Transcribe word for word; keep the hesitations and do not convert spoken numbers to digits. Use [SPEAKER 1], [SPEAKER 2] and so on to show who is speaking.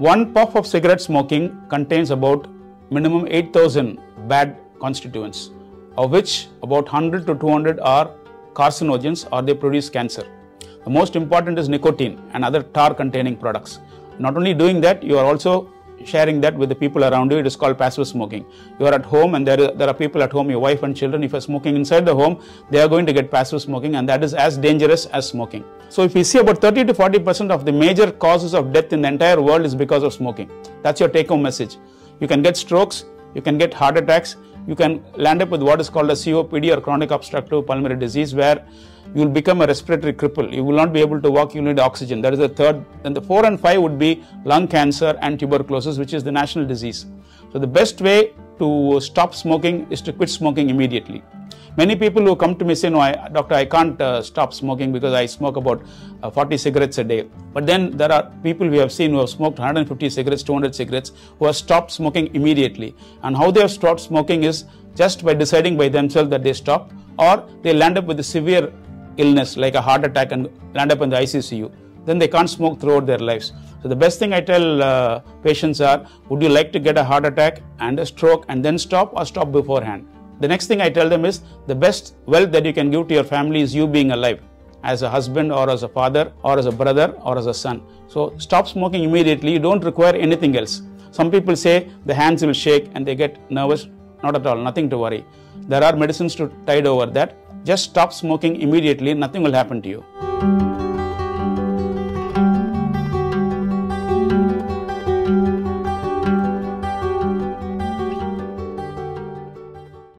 [SPEAKER 1] one puff of cigarette smoking contains about minimum eight thousand bad constituents, of which about one hundred to two hundred are carcinogens or they produce cancer. The most important is nicotine and other tar containing products. Not only doing that, you are also sharing that with the people around you. It is called passive smoking. You are at home and there, there are people at home, your wife and children. If you are smoking inside the home, they are going to get passive smoking, and that is as dangerous as smoking. So if we see about thirty to forty percent of the major causes of death in the entire world is because of smoking. That's your take home message. You can get strokes, you can get heart attacks, you can land up with what is called a C O P D or chronic obstructive pulmonary disease, where you will become a respiratory cripple. You will not be able to walk, you will need oxygen. That is the third. Then the four and five would be lung cancer and tuberculosis, which is the national disease. So the best way to stop smoking is to quit smoking immediately. Many people who come to me say, no, I, doctor, I can't uh, stop smoking because I smoke about uh, forty cigarettes a day. But then there are people we have seen who have smoked one hundred fifty cigarettes, two hundred cigarettes, who have stopped smoking immediately. And how they have stopped smoking is just by deciding by themselves that they stop, or they land up with a severe illness like a heart attack and land up in the I C C U. Then they can't smoke throughout their lives. So the best thing I tell uh, patients are, would you like to get a heart attack and a stroke and then stop, or stop beforehand? The next thing I tell them is, the best wealth that you can give to your family is you being alive, as a husband or as a father or as a brother or as a son. So stop smoking immediately. You don't require anything else. Some people say the hands will shake and they get nervous. Not at all, nothing to worry. There are medicines to tide over that. Just stop smoking immediately, nothing will happen to you.